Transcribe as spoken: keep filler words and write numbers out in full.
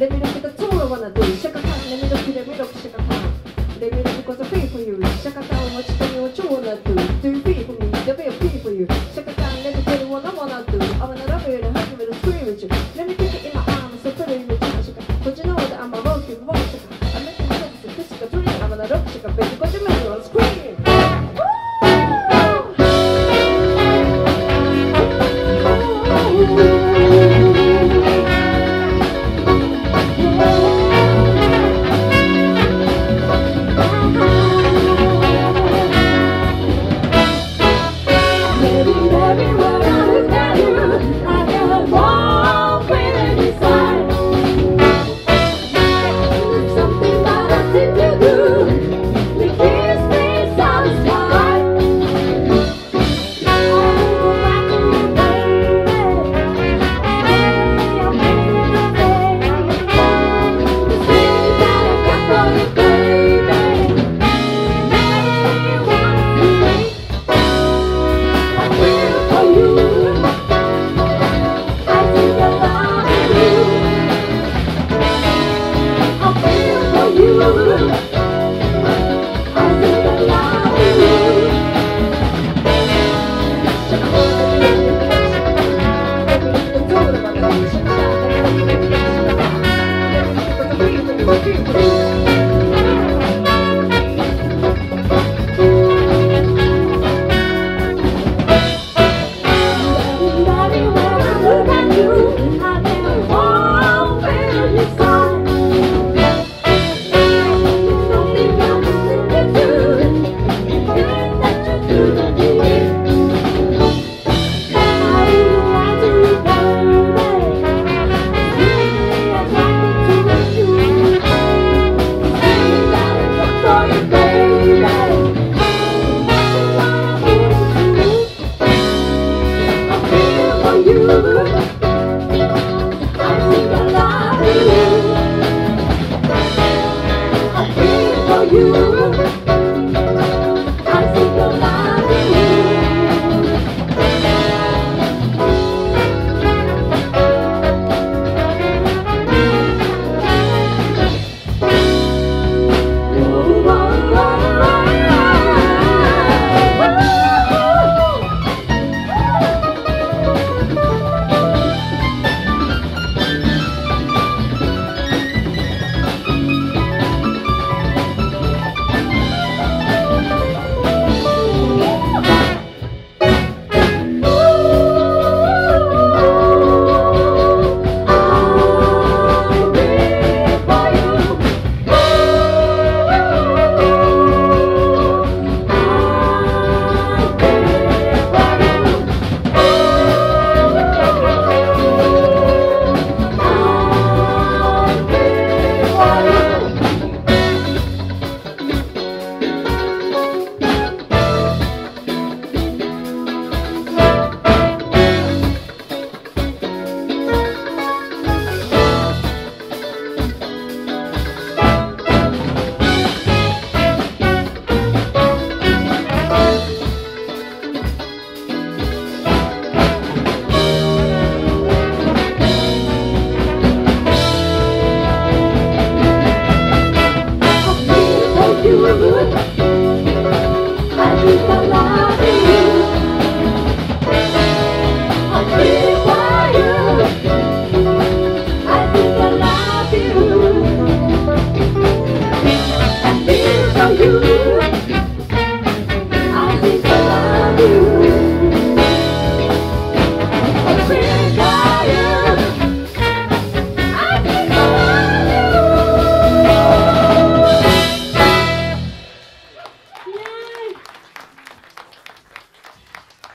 Let me look at the tour I wanna do. Shaka Khan, let me look at the look, Shaka Khan. Let me look because I pay for you. Shaka Khan, what you tell me what you wanna do? Do you pay for me? They'll be a pay for you. Shaka Khan, let me tell you what I wanna do. I wanna love you and hug you and scream with you. Let me take it in my arms, so put it in the jar, Shaka. But you know that I'm a rock, you won't, Shaka. I'm making sense, it's Shaka three. I wanna rock, Shaka, baby, cause you make me wanna scream. Everywhere I look at you, I